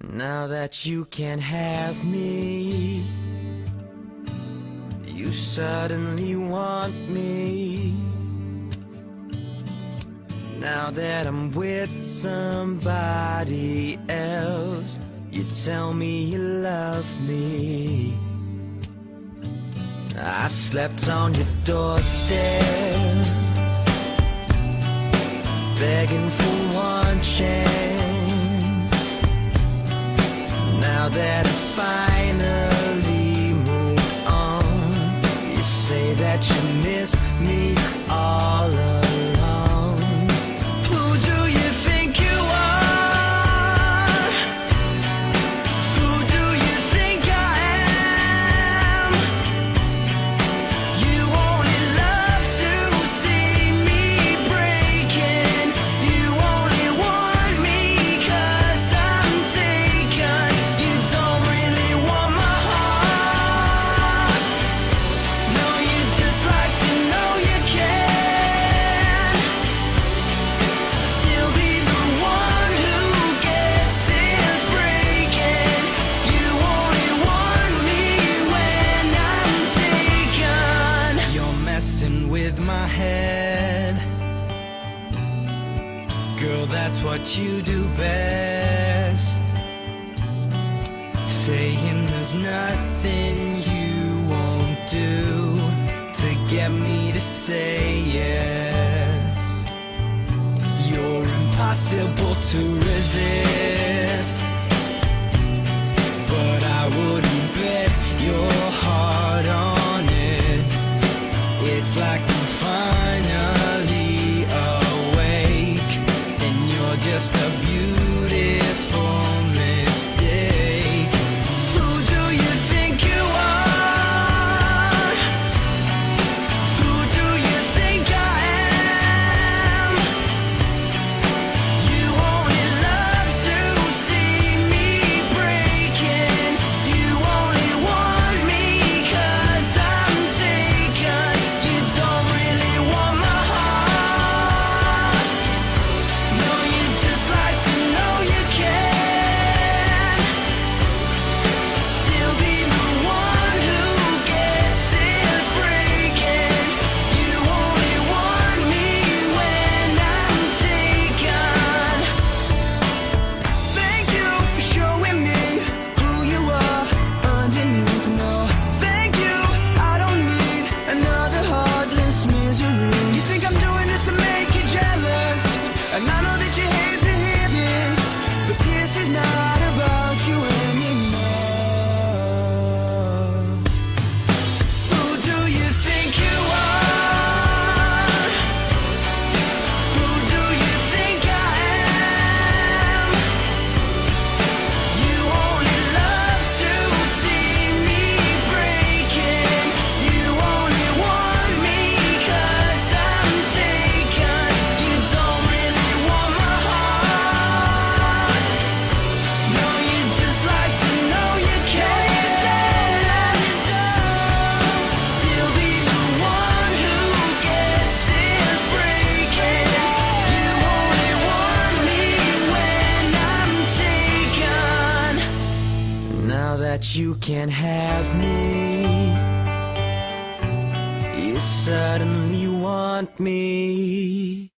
Now that you can't have me, you suddenly want me. Now that I'm with somebody else, you tell me you love me. I slept on your doorstep, begging for one chance. Now that I finally moved on, you say that you miss me all along. Who do you think you are? Who do you think I am? You only love to see me breaking. You only want me 'cause I'm taken. You don't really want my heart. No, you just like to know you can still be the one who gets it breaking. You only want me when I'm taken. You're messing with my head, girl, that's what you do best. Saying there's nothing you won't do to get me to say yes. You're impossible to resist, but I wouldn't bet your heart on it. It's like I'm finally awake, and you're just a beautiful mistake. Who do you think you are? Who do you think I am? You only love to see me breaking. You only want me 'cause I'm taken. You don't really want my heart. No, you just like to know you can still be the one who gets it breaking. You only want me when I'm taken. Thank you for showing me who you are underneath. No, thank you, I don't need another heartless misery. You think I'm doing this to make you jealous, and I know that you hate to hear this, but this is not about you anymore. Who do you think you are? Who do you think I am? You only love to see me breaking. You only want me 'cause I'm taken. You don't really want my heart. No, you just like to know you can still be the one who gets it breaking. You only want me when I'm taken. Now that you can't have me, you suddenly want me.